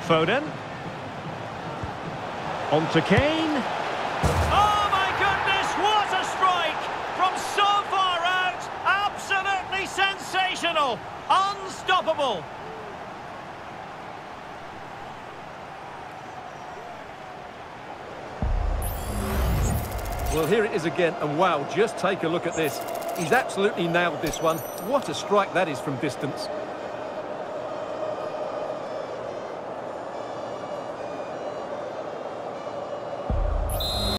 Foden. On to Kane. Oh my goodness, what a strike! From so far out, absolutely sensational! Unstoppable! Well, here it is again, and wow, just take a look at this. He's absolutely nailed this one. What a strike that is from distance.